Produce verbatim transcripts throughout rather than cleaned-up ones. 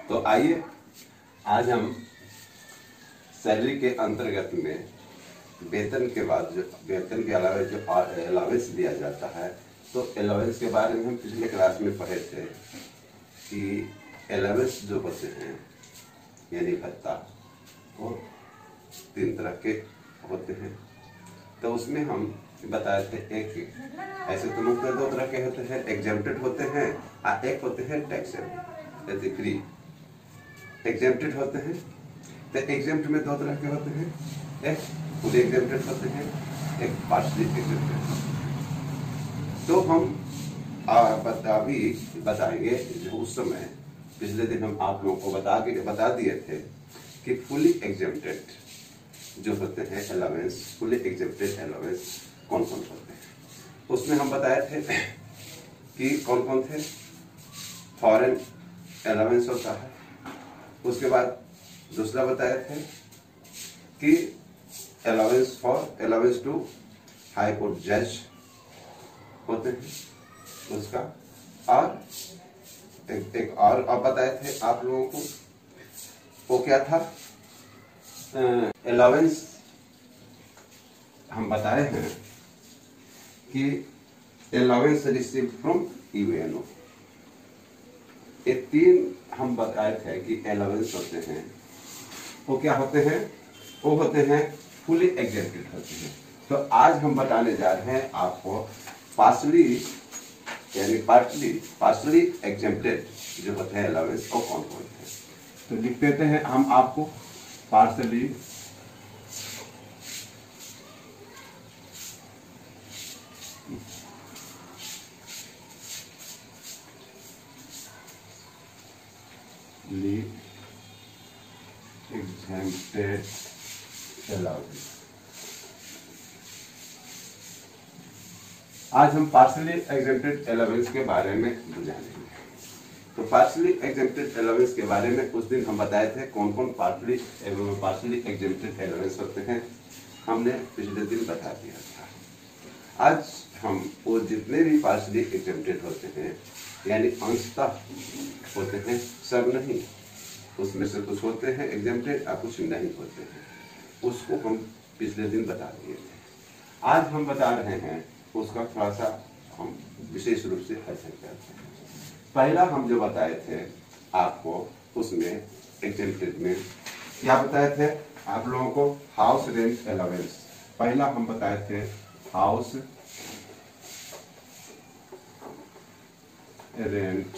तो आइए आज हम सैलरी के अंतर्गत में वेतन के बाद जो वेतन के अलावा जो अलावेंस दिया जाता है, तो अलावेंस के बारे में हम पिछले क्लास में पढ़े थे कि अलावेंस जो होते हैं यानी भत्ता वो तीन तरह के होते हैं। तो उसमें हम बताए थे एक ऐसे तो मुख्य दो तरह के होते हैं, एग्जेम्प्टेड होते हैं और एक होते हैं टैक्सेबल जैसे फ्री। एग्जेम्प्टेड होते हैं तो एग्जेम्प्ट में दो तरह के होते हैं, एक फुली एग्जेम्प्टेड होते हैं, एक पार्शली एग्जेम्प्टेड। तो हम अभी बताएंगे जो उस समय पिछले दिन हम आप लोगों को बता के बता दिए थे कि फुली एग्जेम्प्टेड जो होते हैं अलावेंस, फुली एग्जेम्प्टेड अलावेंस कौन कौन होते हैं। उसमें हम बताए थे कि कौन कौन थे। फॉरेन अलावेंस होता है, उसके बाद दूसरा बताए थे कि allowance for allowance to high court जज होते हैं उसका, और एक, एक और अब बताए थे आप लोगों को वो क्या था, अलावेंस हम बताए हैं कि अलावेंस रिसीव फ्रॉम यूएनओ। ये तीन हम बताए थे कि अलावेंस होते हैं, वो क्या होते हैं, वो होते हैं फुली एग्जेम्प्टेड होते हैं। तो आज हम बताने जा रहे हैं आपको पार्शली यानी पार्टली पार्शली एग्जेम्प्टेड जो होते हैं अलावेंस वो कौन कौन है। तो लिख देते हैं हम आपको पार्शली exempted allowance। आज हम पार्शली एग्जेम्प्टेड अलावेंस के बारे में जानेंगे। तो पार्शली एग्जेम्प्टेड अलावेंस के बारे में उस दिन हम बताए थे कौन कौन पार्शली पार्शली एग्जेम्प्टेड अलावेंस होते हैं, हमने पिछले दिन बता दिया था। आज हम वो जितने भी पार्शली एग्जेम्प्टेड होते हैं यानी अंशतः होते हैं, सब नहीं, उसमें से कुछ होते हैं एग्जेम्प्टेड और कुछ नहीं होते हैं, उसको हम पिछले दिन बता दिए थे। आज हम बता रहे हैं उसका थोड़ा सा हम विशेष रूप से अध्ययन करते हैं। पहला हम जो बताए थे आपको उसमें एग्जेम्प्टेड में क्या बताए थे आप लोगों को, हाउस रेंट अलावेंस। पहला हम बताए थे house rent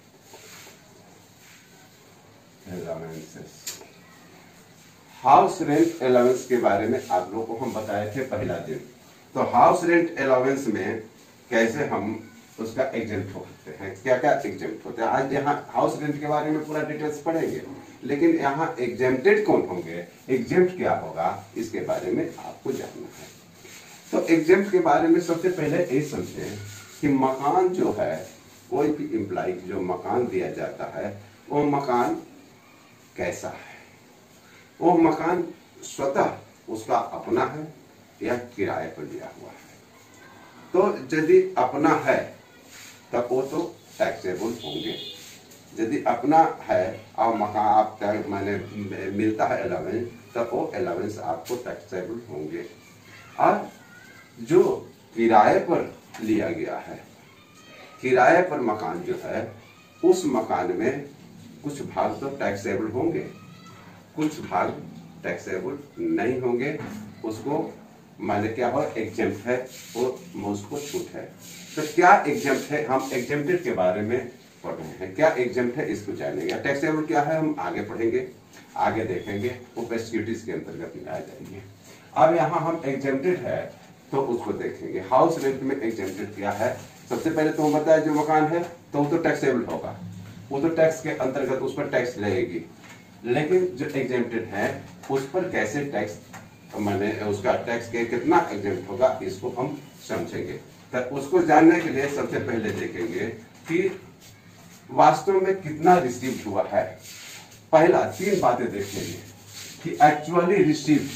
allowances. House rent allowance के बारे में आप लोगों को हम बताए थे पहला दिन। तो हाउस रेंट अलावेंस में कैसे हम उसका एग्जेम्प्ट होते हैं, क्या क्या एग्जेम्प्ट होते हैं, आज यहाँ हाउस रेंट के बारे में पूरा डिटेल्स पढ़ेंगे, लेकिन यहाँ एग्जेम्प्टेड कौन होंगे, एग्जेम्प्ट क्या होगा, इसके बारे में आपको जानना है। तो एग्जेम्प्ट के बारे में सबसे पहले ये समझें कि मकान जो है, कोई भी एम्प्लॉय जो मकान दिया जाता है वो मकान कैसा है, वो मकान स्वतः उसका अपना है या किराए पर लिया हुआ है। तो यदि अपना है तब वो तो टैक्सेबल होंगे, यदि अपना है और मकान आप मैंने मिलता है अलावेंस तब वो अलावेंस आपको टैक्सेबल होंगे। और जो किराए पर लिया गया है, किराए पर मकान जो है उस मकान में कुछ भाग तो टैक्सेबल होंगे, कुछ भाग टैक्सेबल नहीं होंगे, उसको माने क्या हो एग्जेम्प्ट है, वो उसको छूट है। तो क्या एग्जेम्प्ट है, हम एग्जेम्प्टेड के बारे में पढ़ रहे हैं, क्या एग्जेम्प्ट है इसको जानेंगे। टैक्सेबल क्या है हम आगे पढ़ेंगे, आगे देखेंगे, वो पेस्टिसाइड्स के अंतर्गत में आ जाएंगे। अब यहाँ हम एग्जेम्प्टेड है तो उसको देखेंगे। हाउस रेंट में एग्जेम्प्टेड क्या है, सबसे पहले तो हम बताया जो मकान है तो वो तो टैक्सेबल होगा, वो तो टैक्स के अंतर्गत उस पर टैक्स लगेगी, लेकिन जो एग्जेम्प्टेड है उस पर कैसे टैक्स माने उसका टैक्स के कितना एग्जेम्प्ट होगा इसको हम समझेंगे। तो उसको जानने के लिए सबसे पहले देखेंगे कि वास्तव में कितना रिसीव हुआ है। पहला तीन बातें देखेंगे कि actually received,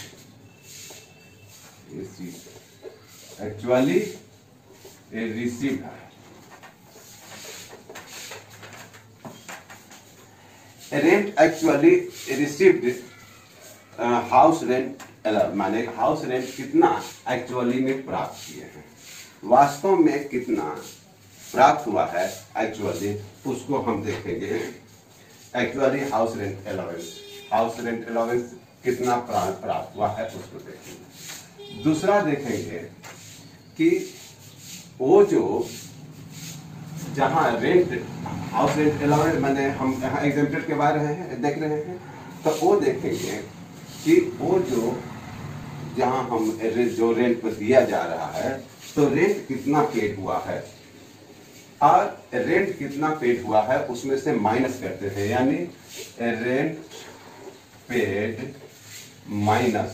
actually received rent actually received house rent माने हाउस रेंट कितना एक्चुअली में प्राप्त किए हैं, वास्तव में कितना प्राप्त हुआ है एक्चुअली, उसको हम देखेंगे। Actually house rent allowance, house rent allowance कितना प्राप्त हुआ है उसको देखेंगे। दूसरा देखेंगे कि वो जो जहां रेंट हाउस रेंट अलाउंस मैंने हम यहाँ एग्जेम्प्टेड के बारे में देख रहे हैं, तो वो देखेंगे कि वो जो जहां हम जो रेंट पर दिया जा रहा है तो रेंट कितना पेड हुआ है, और रेंट कितना पेड हुआ है उसमें से माइनस करते हैं, यानी रेंट पेड माइनस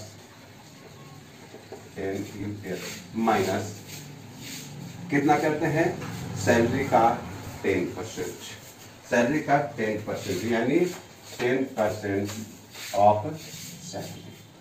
माइनस कितना करते हैं, सैलरी का टेन परसेंट, सैलरी का टेन परसेंट यानी टेन परसेंट ऑफ सैलरी।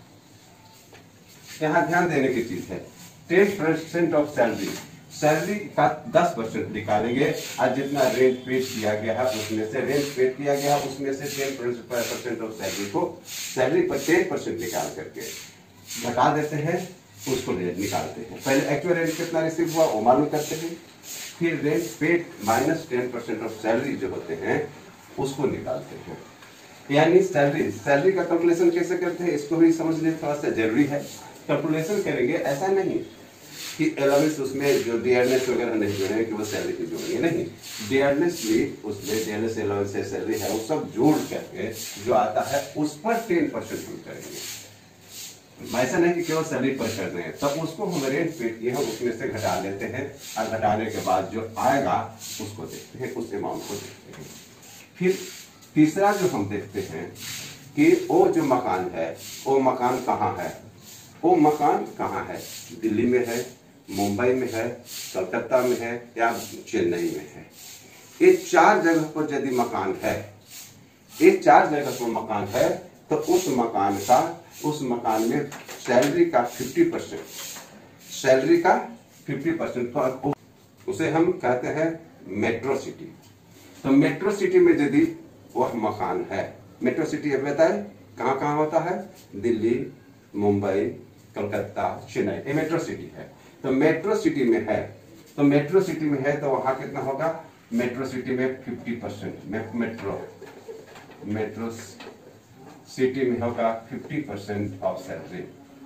यहां ध्यान देने की चीज है, ten percent of salary, salary का दस परसेंट निकालेंगे और जितना रेंट पेड किया गया है उसमें से रेंट पेड किया गया है उसमें से टेन परसेंट ऑफ सैलरी को सैलरी पर टेन परसेंट निकाल करके घटा देते हैं, उसको रेंट निकालते हैं। पहले एक्चुअल रेंट कितना रिसीव हुआ वो मालूम करते हैं, फिर rent paid minus ten percent of salary जो होते हैं उसको निकालते हैं। यानी सैलरी सैलरी का कैलकुलेशन कैसे करते हैं इसको भी समझ लें, थोड़ा सा जरूरी है। कैलकुलेशन करेंगे ऐसा नहीं कि अलाउंस उसमें जो डियरनेस वगैरह नहीं जोड़ेंगे कि वो सैलरी की जोड़ेंगे, नहीं, डियरनेस भी उसमें डियरनेस अलाउंस से सैलरी है वो सब जोड़ करके जो आता है उस पर टेन परसेंट हम करेंगे। ऐसा नहीं कि केवल सैलरी पर कर रहे हैं, तब उसको हम रेंट पेड किए हैं उसमें से घटा लेते हैं और घटाने के बाद जो आएगा उसको देखते हैं, उस अमाउंट को देखते हैं। फिर तीसरा जो हम देखते हैं कि वो जो मकान है वो मकान कहाँ है, वो मकान कहाँ है, दिल्ली में है, मुंबई में है, कलकत्ता में है या चेन्नई में है। ये चार जगह पर यदि मकान है, ये चार जगह पर मकान है तो उस मकान का उस मकान में सैलरी का फिफ्टी परसेंट सैलरी का फिफ्टी परसेंट उसे हम कहते हैं मेट्रो सिटी। तो मेट्रो सिटी में यदि वह मकान है, मेट्रो सिटी अब बताए कहाँ कहाँ होता है, दिल्ली, मुंबई, कलकत्ता, चेन्नई, ये मेट्रो सिटी है। तो मेट्रो सिटी में है तो मेट्रो सिटी में है तो वहां कितना होगा, मेट्रो सिटी में fifty percent metro metro city में होगा फिफ्टी परसेंट ऑफ सैलरी।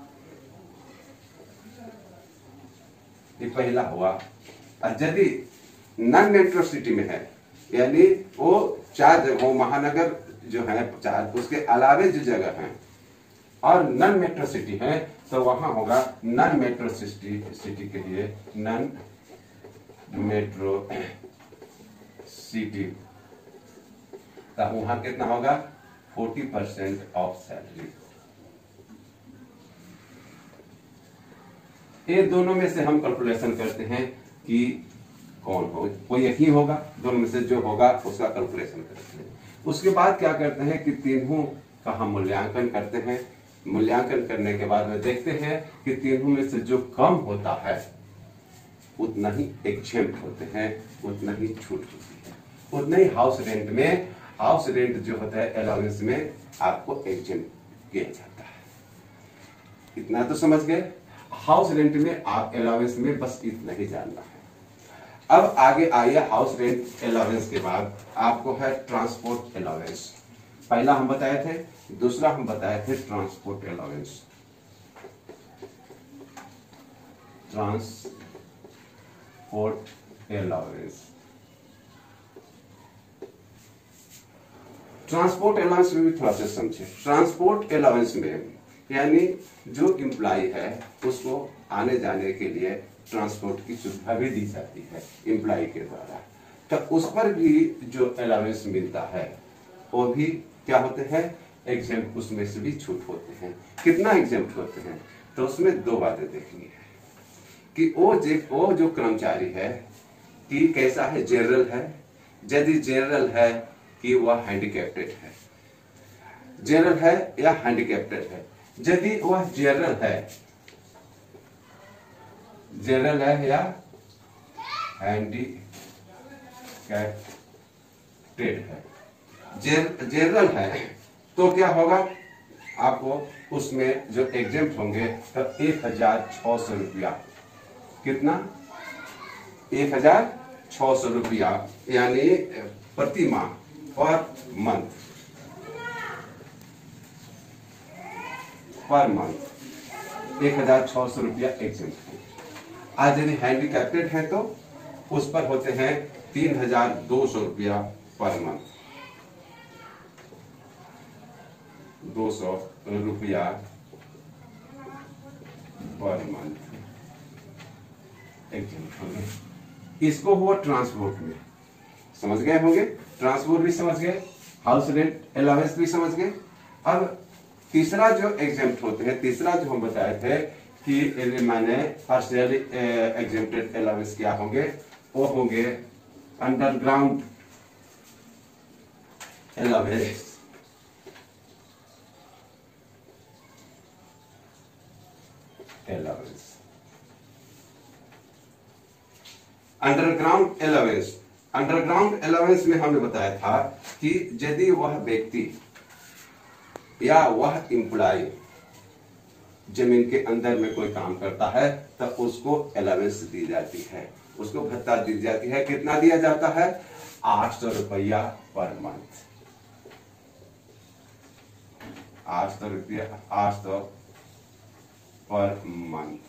ये पहला हुआ। और यदि नॉन मेट्रो सिटी में है यानी वो चार जगह महानगर जो है चार उसके अलावे जो जगह है और नॉन मेट्रो सिटी है तो वहां होगा नॉन मेट्रो सिटी सिटी के लिए नॉन मेट्रो सिटी, तब वहां कितना होगा फोर्टी परसेंट ऑफ सैलरी। ये दोनों में से हम कैलकुलेशन करते हैं कि कौन हो, कोई एक ही होगा, दोनों में से जो होगा उसका कैलकुलेशन करते हैं। उसके बाद क्या करते हैं कि तीनों का हम मूल्यांकन करते हैं। मूल्यांकन करने के बाद में देखते हैं कि तीनों में से जो कम होता है उतना ही एग्जेम्प्ट होते हैं, उतना ही छूट होती है, उतना ही हाउस रेंट में हाउस रेंट जो होता है अलाउंस में आपको एग्जेम्प्ट किया जाता है। इतना तो समझ गए। हाउस रेंट में आप अलाउंस में बस इतना ही जानना है। अब आगे आइए, हाउस रेंट अलाउंस के बाद आपको है ट्रांसपोर्ट अलाउंस। पहला हम बताए थे, दूसरा हम बताए थे transport allowance. Transport allowance transport allowance में भी थोड़ा सा समझे। ट्रांसपोर्ट अलाउंस में यानी जो एम्प्लॉय है उसको आने जाने के लिए ट्रांसपोर्ट की सुविधा भी दी जाती है एम्प्लॉय के द्वारा, तो उस पर भी जो अलाउंस मिलता है वो भी क्या होते हैं, एग्जेम्प्ट, उसमें से भी छूट होते हैं। कितना एग्जेम्प्ट होते हैं, तो उसमें दो बातें देखनी है कि वो जो वो जो कर्मचारी है कि कैसा है, जनरल है, यदि जनरल है कि वह हैंडीकैप्टेड है, जनरल है या हैंडीकैप्टेड है। यदि वह जनरल है जनरल है या हैंडीकैप्टेड है, जनरल है तो क्या होगा, आपको उसमें जो एग्जेम्प्ट होंगे तो एक हजार छह सौ रुपया, कितना, एक हजार छह सौ रुपया यानी प्रति माह, पर मंथ, पर मंथ एक हजार छह सौ रुपया एग्जेम्प्ट है। आज यदि हैंडीकैप्टेड है तो उस पर होते हैं तीन हजार दो सौ रुपया पर मंथ, दो सौ रुपया पर मंथ एग्जेम्प्ट होंगे। इसको हुआ ट्रांसपोर्ट में, समझ गए होंगे, ट्रांसपोर्ट भी समझ गए, हाउस रेंट अलाउंस भी समझ गए। अब तीसरा जो एग्जेम्प्ट होते हैं, तीसरा जो हम बताए थे कि मैंने पार्शियली एग्जेम्प्टेड अलाउंस क्या होंगे, वो होंगे underground allowance, allowance underground allowance. Underground allowance में हमने बताया था कि यदि वह व्यक्ति या वह एम्प्लॉय जमीन के अंदर में कोई काम करता है तो उसको अलाउंस दी जाती है, उसको भत्ता दी जाती है। कितना दिया जाता है, आठ सौ रुपया पर मंथ, आठ सौ रुपया, आठ सौ पर मंथ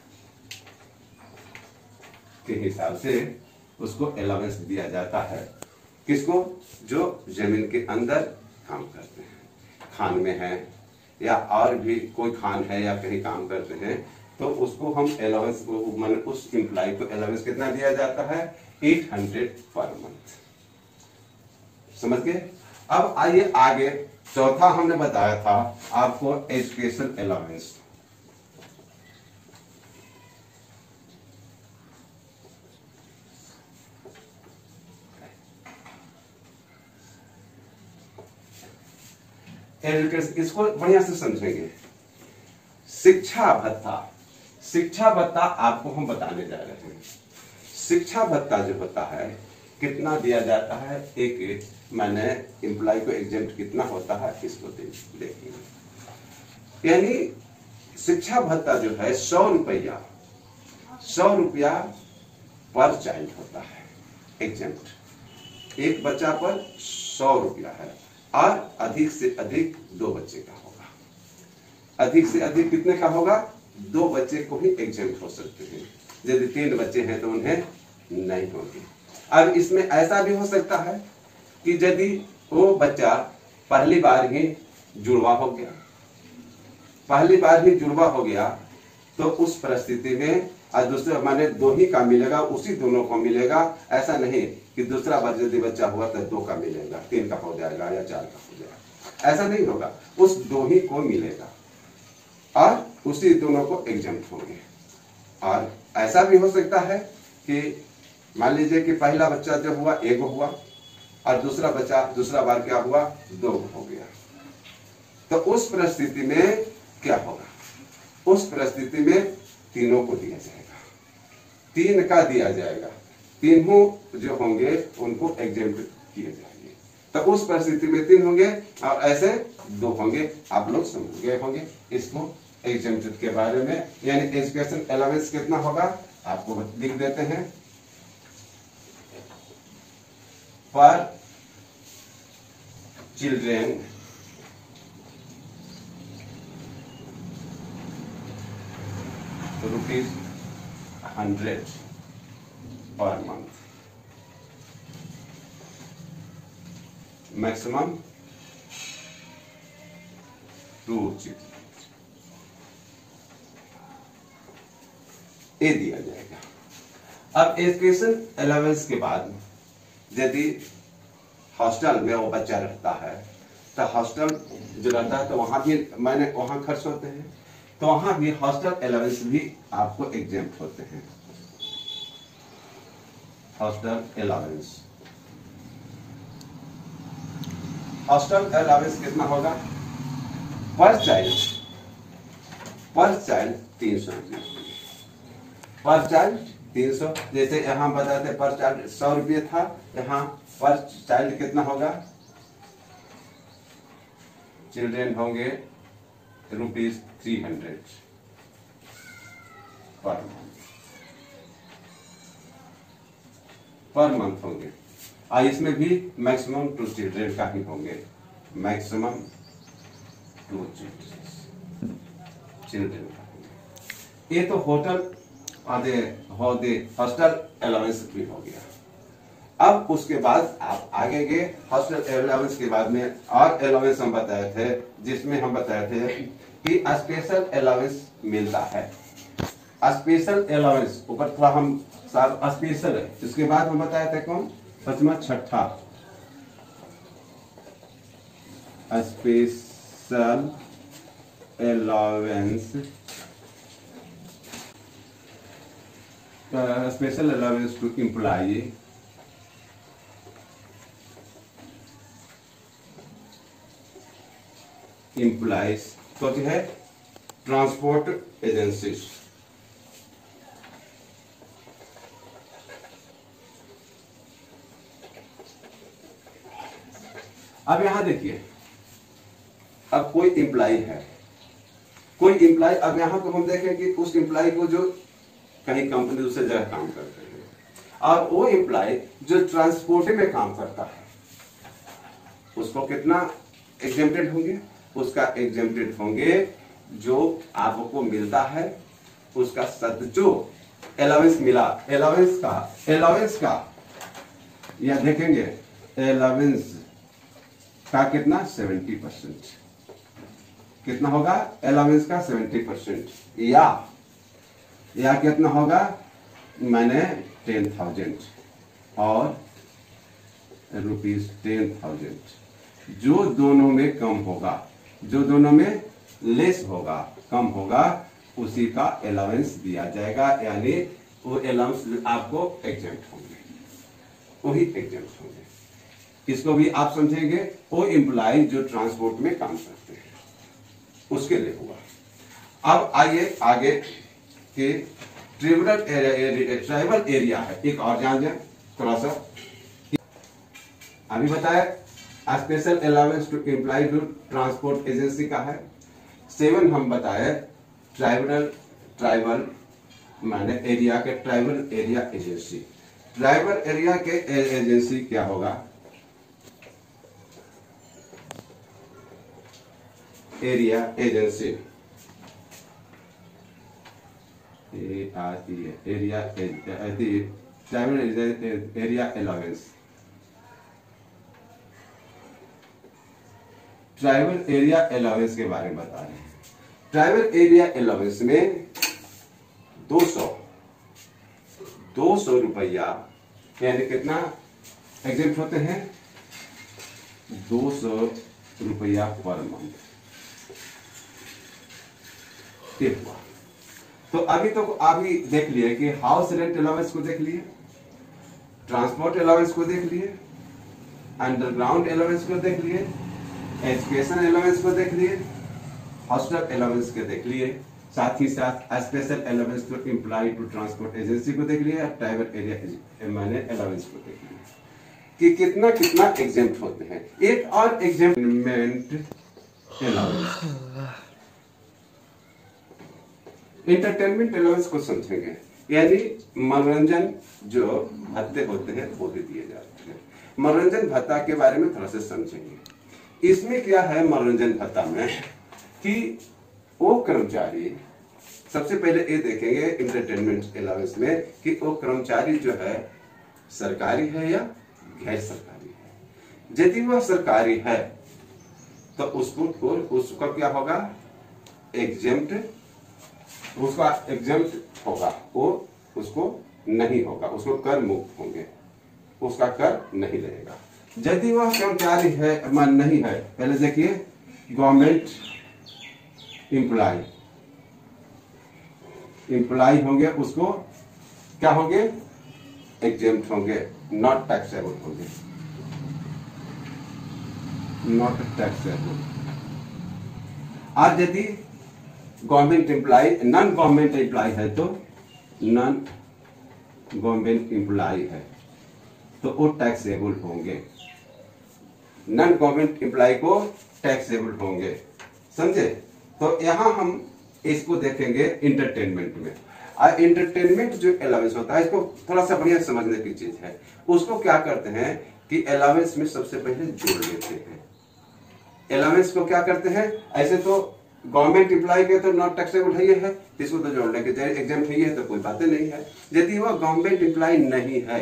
के हिसाब से उसको अलाउंस दिया जाता है। किसको, जो जमीन के अंदर काम करते हैं, खान में है या और भी कोई खान है या कहीं काम करते हैं, तो उसको हम अलाउंस, माने उस एम्प्लॉय को अलाउंस कितना दिया जाता है, आठ सौ पर मंथ। समझ गए। अब आइए आगे, चौथा हमने बताया था आपको एजुकेशन अलाउंस। एजुकेशन, इसको बढ़िया से समझेंगे। शिक्षा भत्ता, शिक्षा भत्ता आपको हम बताने जा रहे हैं। शिक्षा भत्ता जो होता है कितना दिया जाता है, एक मैंने एम्प्लॉय को एग्जेम्प्ट कितना होता है इसको देखेंगे। यानी शिक्षा भत्ता जो है सौ रुपया, सौ रुपया पर चाइल्ड होता है एग्जेम्प्ट, एक बच्चा पर सौ रुपया है, और अधिक से अधिक दो बच्चे का होगा। अधिक से अधिक कितने का होगा, दो बच्चे को ही एग्जेम्प्ट हो सकते हैं। यदि तीन बच्चे हैं तो उन्हें नहीं होगी। अब इसमें ऐसा भी हो सकता है कि यदि वो बच्चा पहली बार ही जुड़वा हो गया, पहली बार ही जुड़वा हो गया तो उस परिस्थिति में दूसरे माने दो ही का मिलेगा, उसी दोनों को मिलेगा। ऐसा नहीं कि दूसरा बार यदि बच्चा हुआ तो दो का मिलेगा, तीन का हो जाएगा या चार का हो जाएगा, ऐसा नहीं होगा। उस दो ही को मिलेगा और उसी दोनों को एग्जेम्प्ट होंगे। और ऐसा भी हो सकता है कि मान लीजिए कि पहला बच्चा जो हुआ एक हुआ और दूसरा बच्चा दूसरा बार क्या हुआ, दो हो गया। तो उस परिस्थिति में क्या होगा, उस परिस्थिति में तीनों को दिया जाएगा, तीन का दिया जाएगा, तीनों जो होंगे उनको एग्जेम्प्ट किए जाएंगे। तो उस परिस्थिति में तीन होंगे और ऐसे दो होंगे। आप लोग समझ गए होंगे इसको एग्जेम्प्टेड के बारे में। यानी एजुकेशन अलाउंस कितना होगा आपको लिख देते हैं, per children rupees hundred per month, maximum two children, ये दिया जाएगा। अब एजुकेशन अलाउंस के बाद यदि हॉस्टल में वो बच्चा रहता है तो हॉस्टल जो रहता है तो वहां भी मैंने वहां खर्च होते हैं, तो वहां भी हॉस्टल अलाउंस भी आपको एग्जेम्प्ट होते हैं। हॉस्टल अलाउंस, हॉस्टल अलाउंस कितना होगा, पर चाइल्ड, पर चाइल्ड तीन सौ रुपये, पर चाइल्ड तीन सौ। जैसे यहाँ बताते पर चाइल्ड सौ रुपये था, यहाँ पर चाइल्ड कितना होगा चिल्ड्रेन होंगे rupees three hundred per month per month होंगे। और इसमें भी मैक्सिमम टू चिल्ड्रेन का ही होंगे, मैक्सिमम टू चिल्ड्रेन चिल्ड्रेन का होंगे। ये तो होटल आधे होदे हॉस्टल अलाउंस भी हो गया। अब उसके बाद आप आगे गए, हॉस्टल अलाउंस के बाद में और अलाउंस हम बताए थे, जिसमें हम बताए थे कि स्पेशल अलाउंस मिलता है। स्पेशल अलाउंस ऊपर थोड़ा हम स्पेशल है, इसके बाद हम बताए थे कौन पचमा छठा special allowance special allowance to employ employees तो जो है ट्रांसपोर्ट एजेंसीज। अब यहां देखिए, अब कोई एम्प्लॉय है, कोई एम्प्लॉय, अब यहां पर हम देखें कि उस एम्प्लॉय को जो कहीं कंपनी दूसरी जगह काम करते हैं, और वो एम्प्लॉय जो ट्रांसपोर्ट में काम करता है उसको कितना एग्जेम्प्टेड होंगे, उसका एग्जेम्प्टेड होंगे जो आपको मिलता है उसका सद जो अलाउंस मिला, अलाउंस का अलाउंस का या देखेंगे अलाउंस का कितना सेवेंटी परसेंट कितना होगा, अलाउंस का सेवेंटी परसेंट या या कितना होगा मैंने टेन थाउजेंड और रुपीज टेन थाउजेंड जो दोनों में कम होगा, जो दोनों में लेस होगा, कम होगा, उसी का अलाउंस दिया जाएगा, यानी वो अलाउंस आपको एग्जेम्प्ट होंगे, वही एग्जेम्प्ट होंगे। इसको भी आप समझेंगे, वो एम्प्लॉय जो ट्रांसपोर्ट में काम करते हैं उसके लिए हुआ। अब आइए आगे कि ट्राइबल एरिया, ट्राइबल एरिया है एक और जान जाए थोड़ा सा। अभी बताया special allowance to employ to transport agency का है। सेवन हम बताए ट्राइबल ट्राइबल माने एरिया के tribal area agency. Tribal area के एजेंसी क्या होगा, area agency area tribal area allowance. Tribal area allowance के बारे में बता रहे हैं। ट्राइबल एरिया अलाउंस में दो सौ दो सौ रुपया यानी कितना एग्जेम्प्ट होते हैं, दो सौ रुपया पर मंथ। तो अभी तो अभी देख लिए कि हाउस रेंट अलाउंस को देख लिए, ट्रांसपोर्ट अलाउंस को देख लिए, अंडरग्राउंड अलाउंस को देख लिए, एजुकेशन अलाउंस को देख लिए, हॉस्टल अलाउंस को देख लिए, साथ ही साथ special allowance to employ to transport agency को देख लिया, ट्राइबल एरिया मैंने अलाउंस को देख लिया कि कितना कितना एग्जेम्प्ट होते हैं। एक और एग्जेम्पमेंट अलाउंस, इंटरटेनमेंट अलाउंस को समझेंगे, यानी मनोरंजन जो भत्ते होते हैं वो भी दिए जाते हैं। मनोरंजन भत्ता के बारे में थोड़ा सा समझेंगे। इसमें क्या है मनोरंजन भत्ता में कि वो कर्मचारी, सबसे पहले ये देखेंगे इंटरटेनमेंट अलाउंस में कि वो कर्मचारी जो है सरकारी है या गैर सरकारी है। यदि वह सरकारी है तो उसको उसका क्या होगा, एग्जेम्प्ट, उसका एग्जेम्प्ट होगा, वो उसको नहीं होगा, उसको कर मुक्त होंगे, उसका कर नहीं लगेगा। यदि वह कर्मचारी है मान नहीं है, पहले देखिए गवर्नमेंट एम्प्लॉय एम्प्लॉय होंगे, उसको क्या होंगे, एग्जेम्प्ट होंगे, नॉट टैक्सेबल होंगे, नॉट टैक्सेबल। और यदि government employ non government employ है तो नॉन गवर्नमेंट एम्प्लॉय है तो वो टैक्सेबल होंगे। नॉन गवर्नमेंट एम्प्लॉय को टैक्सेबल होंगे, समझे। तो यहां हम इसको देखेंगे इंटरटेनमेंट में। और इंटरटेनमेंट जो अलाउंस होता है, इसको थोड़ा सा बढ़िया समझने की चीज है। उसको क्या करते हैं कि अलाउंस में सबसे पहले जोड़ लेते हैं। अलाउंस को क्या करते हैं, ऐसे तो गवर्नमेंट एम्प्लॉय के तो नॉट टैक्सेबल है, है इसको तो जोड़ लेंगे, एग्जाम है तो कोई बातें नहीं है। यदि वह गवर्नमेंट एम्प्लॉय नहीं है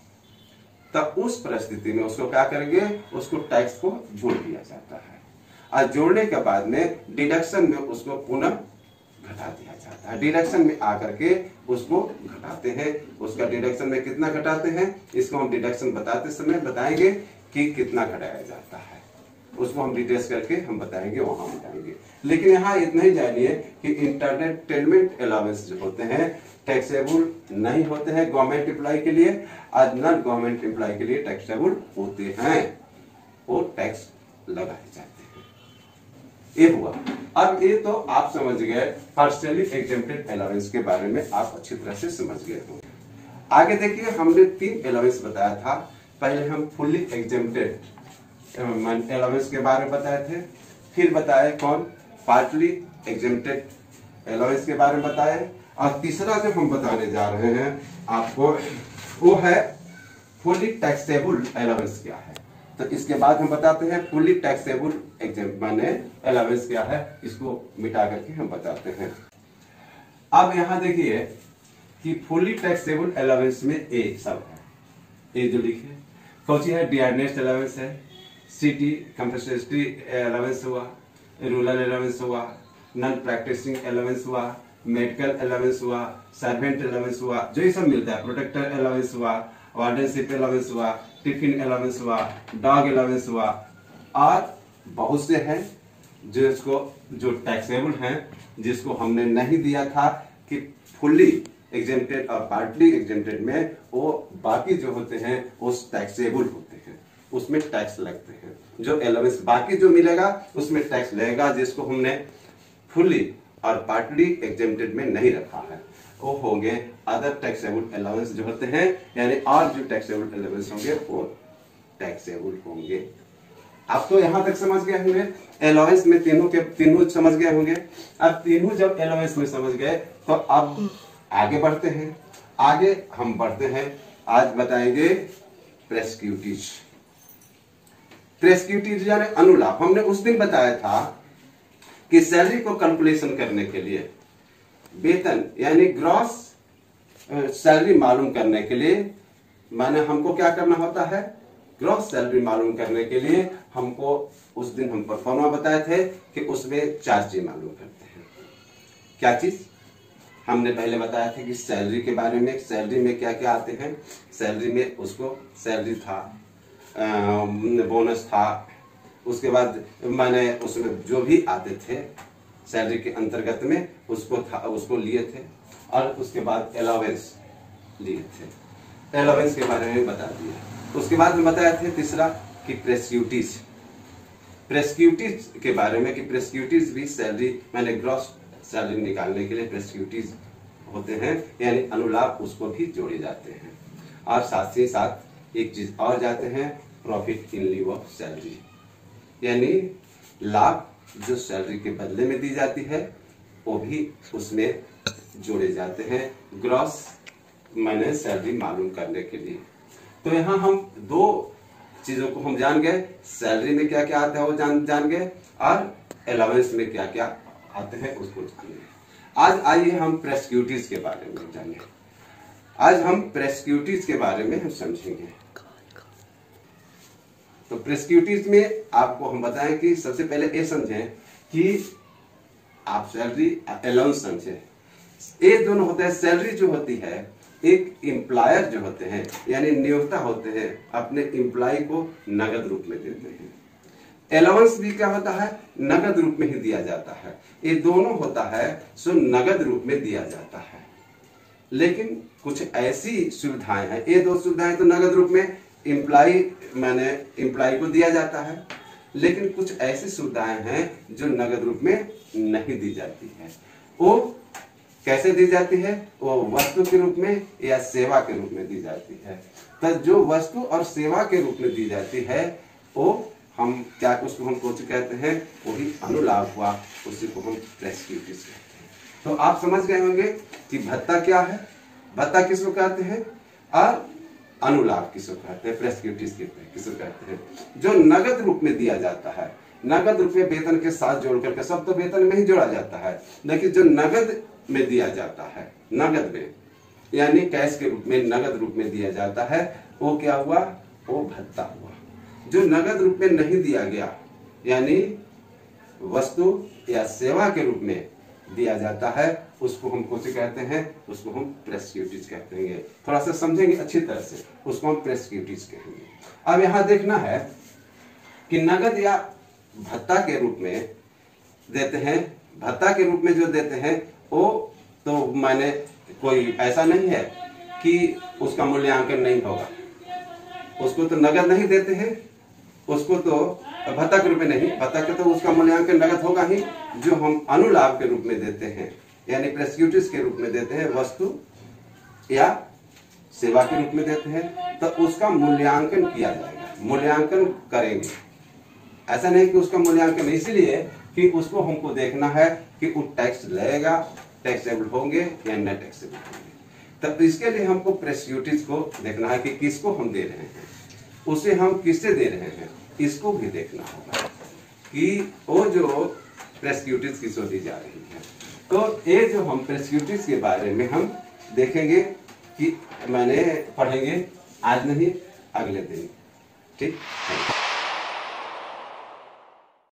तब उस परिस्थिति में उसको क्या करेंगे, उसको टैक्स को जोड़ दिया जाता है। और जोड़ने के बाद में डिडक्शन में उसको पुनः घटा दिया जाता है। डिडक्शन में आकर के उसको घटाते हैं। उसका डिडक्शन में कितना घटाते हैं, इसको हम डिडक्शन बताते समय बताएंगे कि कितना घटाया जाता है, उसको हम डिटेल्स करके हम बताएंगे, वहां बताएंगे। लेकिन यहाँ इतना ही जानिए कि इंटरटेनमेंट अलाउंस जो होते हैं टैक्सेबल नहीं होते हैं गवर्नमेंट एम्प्लॉय के लिए, आज नॉन गवर्नमेंट एम्प्लॉय के लिए टैक्सेबल होते हैं, वो टैक्स लगाए जाते हैं। ये हुआ। अब ये तो आप समझ गए पार्शियली एग्जेम्प्टेड अलाउंस के बारे में, आप अच्छी तरह से समझ गए हो। आगे देखिए, हमने तीन अलाउंस बताया था। पहले हम फुल्ली एग्जेम्प्टेड अलाउंस के बारे में बताए थे, फिर बताए कौन, पार्टली एग्जेम्प्टेड अलाउंस के बारे में बताए, और तीसरा जो हम बताने जा रहे हैं आपको वो है फुल्ली टैक्सेबल अलाउंस क्या है। तो इसके बाद हम बताते हैं फुल्ली टैक्सेबल एग्जाम्पल माने अलाउंस क्या है, इसको मिटा करके हम बताते हैं। अब यहां देखिए कि फुल्ली टैक्सेबल अलाउंस में ए सब है, ए जो लिखे कौन सी है, डियरनेस अलाउंस है, सिटी कंपल्सरी अलाउंस हुआ, रूरल अलाउंस हुआ, नॉन प्रैक्टिसिंग अलाउंस हुआ, मेडिकल अलाउंस हुआ, सर्वेंट अलाउंस हुआ, जो ये सब मिलता है, प्रोटेक्टर अलाउंस हुआ, वार्डनशिप अलाउंस हुआ, टिफिन अलाउंस हुआ, डॉग अलाउंस हुआ, और बहुत से हैं जो इसको जो टैक्सेबल हैं, जिसको हमने नहीं दिया था कि फुल्ली एग्जेम्प्टेड और पार्टली एग्जेम्प्टेड में, वो बाकी जो होते हैं वो टैक्सेबल होते हैं, उसमें टैक्स लगते हैं। जो अलाउंस बाकी जो मिलेगा उसमें टैक्स लगेगा, जिसको हमने फुल्ली और पार्टली एग्जेम्प्टेड में नहीं रखा है, वो होंगे अदर टैक्सेबल अलाउंस जो होते हैं, यानी और जो टैक्सेबल अलाउंस होंगे वो टैक्सेबल होंगे। आप तो यहां तक समझ गए होंगे, अलाउंस में तीनों के तीनों समझ गए होंगे। अब तीनों जब अलाउंस में समझ गए तो अब आगे बढ़ते हैं। आगे हम बढ़ते हैं, आज बताएंगे प्रेस्क्यूटीज। प्रेस्क्यूटीज यानी अनुलाभ। हमने उस दिन बताया था कि सैलरी को कैलकुलेशन करने के लिए, वेतन यानी ग्रॉस सैलरी मालूम करने के लिए, माने हमको क्या करना होता है, ग्रॉस सैलरी मालूम करने के लिए हमको उस दिन हम परफॉर्मा बताए थे कि उसमें चार चीज मालूम करते हैं। क्या चीज हमने पहले बताया था कि सैलरी के बारे में, सैलरी में क्या क्या आते हैं, सैलरी में उसको सैलरी था, बोनस था, उसके बाद मैंने उसमें जो भी आते थे सैलरी के अंतर्गत में उसको था, उसको लिए थे, और उसके बाद अलावेंस लिए थे, अलावेंस के बारे में बता दिया। उसके बाद में बताया थे तीसरा कि प्रेस्क्यूटीज, प्रेस्क्यूटीज के बारे में कि प्रेस्क्यूटीज भी सैलरी मैंने ग्रॉस सैलरी निकालने के लिए प्रेस्क्यूटीज होते हैं, यानी अनुलाभ उसको भी जोड़े जाते हैं। और साथ ही साथ एक चीज और जाते हैं, profit in lieu of salary, यानी लाभ जो सैलरी के बदले में दी जाती है वो भी उसमें जोड़े जाते हैं, ग्रॉस मैंने सैलरी मालूम करने के लिए। तो यहाँ हम दो चीजों को हम जान गए, सैलरी में क्या क्या आता है वो जान जान गए, और अलाउंस में क्या क्या आते हैं उसको जान गए। आज आइए हम प्रेस्क्यूटीज के बारे में जानें। आज हम प्रेस्क्यूटीज के बारे में हम समझेंगे। तो प्रेस्क्यूटीज में आपको हम बताएं कि सबसे पहले ये समझें कि आप सैलरी अलाउंस समझे, ये दोनों होते हैं। सैलरी जो होती है, एक एम्प्लॉयर जो होते हैं यानी नियोक्ता होते हैं, अपने एम्प्लॉय को नगद रूप में देते हैं। अलाउंस भी क्या होता है, नगद रूप में ही दिया जाता है। ये दोनों होता है सो नगद रूप में दिया जाता है। लेकिन कुछ ऐसी सुविधाएं हैं, ये दो सुविधाएं तो नगद रूप में एम्प्लॉय मैंने एम्प्लॉय को दिया जाता है, लेकिन कुछ ऐसी सुविधाएं हैं जो नगद रूप में नहीं दी जाती है। वो कैसे दी जाती है, वो वस्तु के रूप में या सेवा के रूप में दी जाती है। तो जो वस्तु और सेवा के रूप में दी जाती है वो हम क्या उसको हम कुछ कहते हैं, वही अनुलाभ हुआ, उसी को हम प्रेस्क्यूटिस कहते हैं। तो आप समझ गए होंगे कि भत्ता क्या है, भत्ता किसको कहते हैं और अनुलाभ किसको कहते हैं, प्रेस्क्यूटिस किसको कहते हैं। जो नगद रूप में दिया जाता है, नगद रूप में वेतन के साथ जोड़ करके, सब तो वेतन में ही जोड़ा जाता है, लेकिन जो नगद में दिया जाता है, नगद में यानी कैश के रूप में, नगद रूप में दिया जाता है, वो क्या हुआ, वो भत्ता हुआ। जो नगद रूप में नहीं दिया गया यानी वस्तु या सेवा के रूप में दिया जाता है, उसको हम कौन से कहते हैं, उसको हम प्रेस्क्यूटिस कहते हैं। थोड़ा सा समझेंगे अच्छी तरह से, उसको हम प्रेस्क्यूटिस कहेंगे। अब यहां देखना है कि नगद या भत्ता के रूप में देते हैं, भत्ता के रूप में जो देते हैं वो तो माने कोई ऐसा नहीं है कि उसका मूल्यांकन नहीं होगा, उसको तो नगद नहीं देते हैं, उसको तो भत्ता के रूप में नहीं, भत्ता के तो उसका मूल्यांकन नगद होगा ही। जो हम अनुलाभ के रूप में देते हैं यानी प्रेस्क्यूटिस के रूप में देते हैं, वस्तु या सेवा के रूप में देते हैं, तो उसका मूल्यांकन किया जाएगा, मूल्यांकन करेंगे। ऐसा नहीं कि उसका मूल्यांकन, इसलिए कि उसको हमको देखना है कि वो टैक्स लगेगा, टैक्सेबल होंगे या न टैक्सेबल होंगे। तब इसके लिए हमको प्रेस्क्यूटिस को देखना है कि किसको हम दे रहे हैं, उसे हम किससे दे रहे हैं, इसको भी देखना होगा कि वो जो प्रेस्क्यूटिस किसको दी जा रही है। तो ये जो हम प्रेस्क्यूटिस के बारे में हम देखेंगे कि मैंने पढ़ेंगे, आज नहीं अगले दिन, ठीक है।